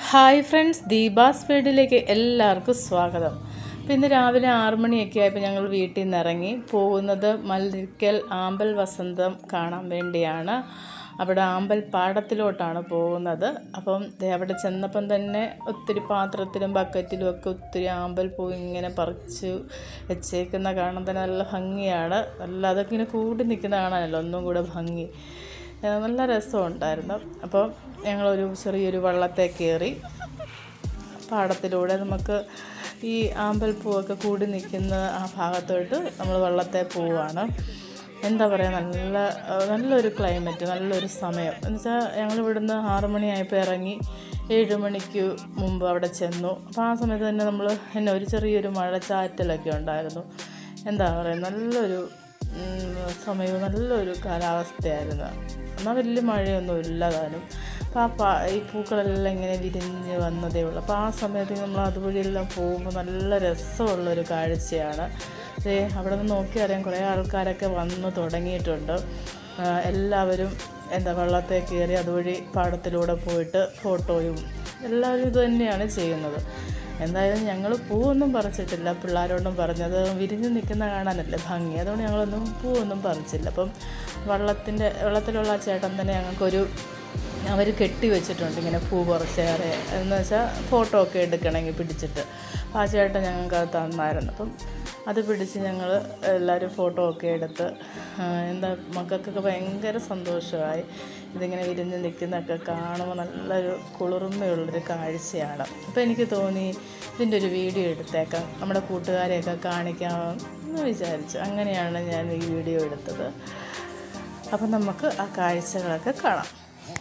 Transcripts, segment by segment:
Hi friends, Deepa's വീഡിയോയിലേക്ക് എല്ലാവർക്കും സ്വാഗതം. അപ്പോൾ ഇന്ന് രാവിലെ 6 മണിയൊക്കെ ആയപ്പോൾ ഞങ്ങൾ വീട്ടിൽ നിന്ന് ഇറങ്ങി പോകുന്നത് മല്ലിക്കൽ ആമ്പൽ വസന്തം കാണാൻ വേണ്ടിയാണ്. അവിടെ ആമ്പൽ പാടത്തിലോട്ടാണ് പോകുന്നത്. അപ്പം അവിടെ ചെന്നപ്പം തന്നെ ഒത്തിരി പാത്രത്തിലും ബക്കറ്റിലും ഒക്കെ ഒത്തിരി ആമ്പൽ പൂ ഇങ്ങനെ പറിച്ച് വെച്ചേക്കുന്ന കാണാൻ തന്നെ നല്ല ഭംഗിയാണ്. അതൊക്കെ ഇങ്ങനെ കൂടി നിൽക്കുന്ന കാണാനല്ലോ ഒന്നും കൂടെ ഭംഗി. നല്ല രസമുണ്ടായിരുന്നു. അപ്പോൾ ഞങ്ങളൊരു ചെറിയൊരു വള്ളത്തെ കയറി പാടത്തിലൂടെ നമുക്ക് ഈ ആമ്പൽപ്പൂവൊക്കെ കൂടി നിൽക്കുന്ന ആ ഭാഗത്തോട്ട് നമ്മൾ വള്ളത്തെ പോവുകയാണ്. എന്താ പറയുക, നല്ലൊരു ക്ലൈമറ്റ്, നല്ലൊരു സമയം എന്ന് വെച്ചാൽ ഞങ്ങളിവിടുന്ന് 6 മണിയായപ്പോൾ ഇറങ്ങി 7 മണിക്ക് മുമ്പ് അവിടെ ചെന്നു. അപ്പോൾ ആ സമയത്ത് തന്നെ ഒരു ചെറിയൊരു മഴച്ചാറ്റലൊക്കെ ഉണ്ടായിരുന്നു. എന്താ പറയുക, നല്ലൊരു സമയവും നല്ലൊരു കാലാവസ്ഥയായിരുന്നു. എന്നാൽ വലിയ മഴയൊന്നും ഇല്ലതാനും. അപ്പോൾ ഈ പൂക്കളെല്ലാം ഇങ്ങനെ വിരിഞ്ഞ് വന്നതേ ഉള്ളൂ. അപ്പോൾ ആ സമയത്ത് നമ്മൾ അതുവഴിയെല്ലാം പോകുമ്പോൾ നല്ല രസമുള്ളൊരു കാഴ്ചയാണ്. അവിടെ നിന്ന് നോക്കിയറിയാൻ കുറേ ആൾക്കാരൊക്കെ വന്ന് തുടങ്ങിയിട്ടുണ്ട്. എല്ലാവരും വള്ളത്തെ കയറി അതുവഴി പാടത്തിലൂടെ പോയിട്ട് ഫോട്ടോയും എല്ലാവരും ഇത് തന്നെയാണ് ചെയ്യുന്നത്. എന്തായാലും ഞങ്ങൾ പൂവൊന്നും പറിച്ചിട്ടില്ല. പിള്ളേരോടും പറഞ്ഞത് വിരിഞ്ഞ് നിൽക്കുന്ന കാണാനല്ലേ ഭംഗി, അതുകൊണ്ട് ഞങ്ങളൊന്നും പൂവൊന്നും പറിച്ചില്ല. അപ്പം വെള്ളത്തിലുള്ള ആ ചേട്ടൻ തന്നെ അവർ കെട്ടി വെച്ചിട്ടുണ്ട് ഇങ്ങനെ പൂ കുറച്ചേറെ, എന്ന് വെച്ചാൽ ഫോട്ടോ ഒക്കെ എടുക്കണമെങ്കിൽ പിടിച്ചിട്ട്. ആ ചേട്ടൻ ഞങ്ങൾക്ക് അത് തന്നായിരുന്നു. അപ്പം അത് പിടിച്ച് ഞങ്ങൾ എല്ലാവരും ഫോട്ടോ ഒക്കെ എടുത്ത് മക്കൾക്കൊക്കെ ഭയങ്കര സന്തോഷമായി. ഇതിങ്ങനെ വിരിഞ്ഞ് നിൽക്കുന്നതൊക്കെ കാണുമ്പോൾ നല്ലൊരു കുളിർമയുള്ളൊരു കാഴ്ചയാണ്. അപ്പോൾ എനിക്ക് തോന്നി ഇതിൻ്റെ ഒരു വീഡിയോ എടുത്തേക്കാം, നമ്മുടെ കൂട്ടുകാരെയൊക്കെ കാണിക്കാമെന്ന് വിചാരിച്ചു. അങ്ങനെയാണ് ഞാൻ ഈ വീഡിയോ എടുത്തത്. അപ്പം നമുക്ക് ആ കാഴ്ചകളൊക്കെ കാണാം.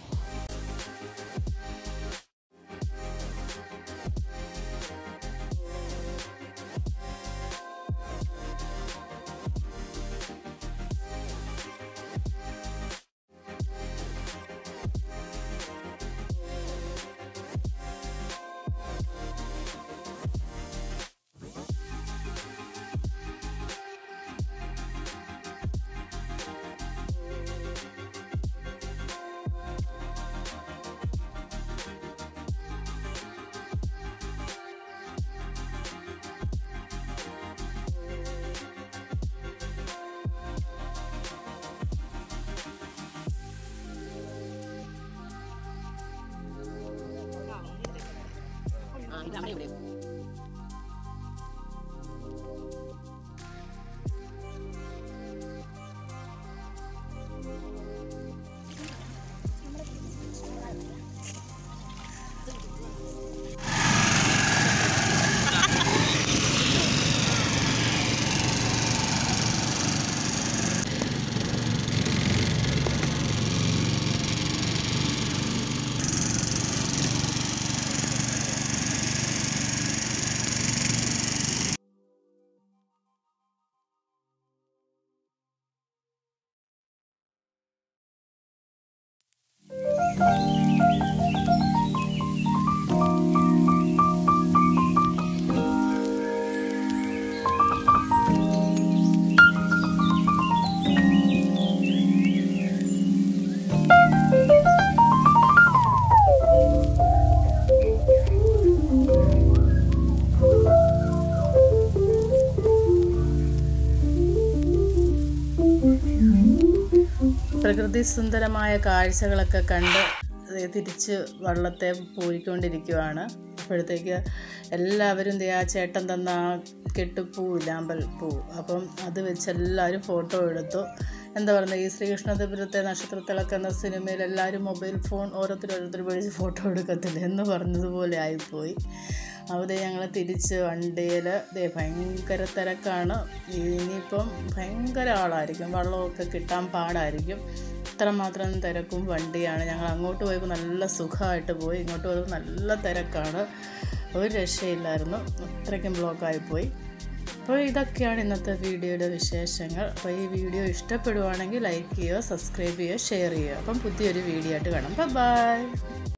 പ്രകൃതി സുന്ദരമായ കാഴ്ചകളൊക്കെ കണ്ട് തിരിച്ച് വള്ളത്തെ പോയിക്കൊണ്ടിരിക്കുകയാണ്. അപ്പോഴത്തേക്ക് എല്ലാവരും ആ ചേട്ടൻ തന്ന ആ കെട്ടുപൂവില്ല, അമ്പൽപ്പൂ, അപ്പം അത് വെച്ച് എല്ലാവരും ഫോട്ടോ എടുത്തു. എന്താ പറയുക, ഈ ശ്രീകൃഷ്ണദേവപുരത്തെ നക്ഷത്രത്തിളക്കം എന്ന സിനിമയിൽ എല്ലാവരും മൊബൈൽ ഫോൺ ഓരോരുത്തർ പിടിച്ച് ഫോട്ടോ എടുക്കത്തില്ല എന്ന് പറഞ്ഞതുപോലെ ആയിപ്പോയി. അവിടെ ഞങ്ങൾ തിരിച്ച് വണ്ടിയിൽ ഭയങ്കര തിരക്കാണ്. ഇനിയിപ്പം ഭയങ്കര ആളായിരിക്കും, വെള്ളമൊക്കെ കിട്ടാൻ പാടായിരിക്കും. ഇത്രമാത്രം തിരക്കും വണ്ടിയാണ്. ഞങ്ങൾ അങ്ങോട്ട് പോയപ്പോൾ നല്ല സുഖമായിട്ട് പോയി, ഇങ്ങോട്ട് പോയപ്പോൾ നല്ല തിരക്കാണ്, ഒരു രക്ഷയില്ലായിരുന്നു, അത്രയ്ക്കും ബ്ലോക്കായിപ്പോയി. അപ്പോൾ ഇതൊക്കെയാണ് ഇന്നത്തെ വീഡിയോയുടെ വിശേഷങ്ങൾ. അപ്പോൾ ഈ വീഡിയോ ഇഷ്ടപ്പെടുവാണെങ്കിൽ ലൈക്ക് ചെയ്യുക, സബ്സ്ക്രൈബ് ചെയ്യുക, ഷെയർ ചെയ്യുക. അപ്പം പുതിയൊരു വീഡിയോ ആയിട്ട് കാണാം. ബൈ.